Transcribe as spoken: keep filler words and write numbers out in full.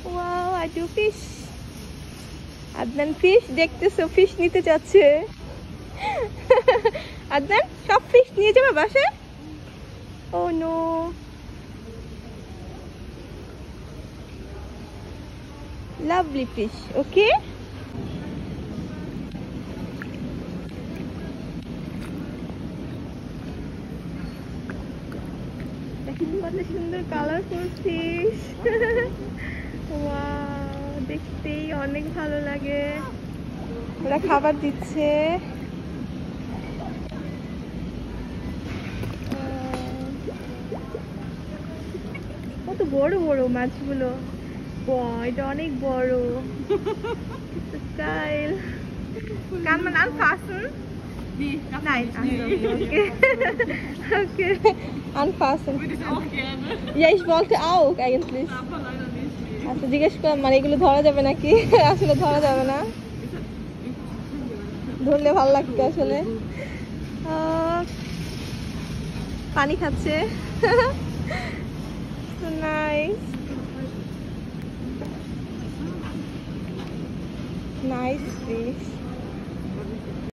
Wow, I do fish. Adnan fish দেখতেছো, fish নিতে যাচ্ছে। আদনান সব ফিশ নিয়ে যাবে বাসায়? Oh no. Lovely fish, okay. কত সুন্দর কালারফুল ফিশ। ওয়াও, দেখতেই অনেক ভালো লাগে। ওরা খাবার দিচ্ছে। কত বড় বড় মাছগুলো। বাহ, এটা অনেক বড় style. Kann man anfassen? Nee, das Nein, nicht. also, Nee. okay. Okay, anfassen. Würde ich auch gerne. Ja, ich wollte auch eigentlich. Aber leider nicht. Nee. আচ্ছা, জিজ্ঞেস করলাম মানে এগুলো ধরা যাবে নাকি? আসলে ধরা যাবে না, ধরলে ভালো লাগতো আসলে। আহ, পানি খাচ্ছে। So nice. Nice fish.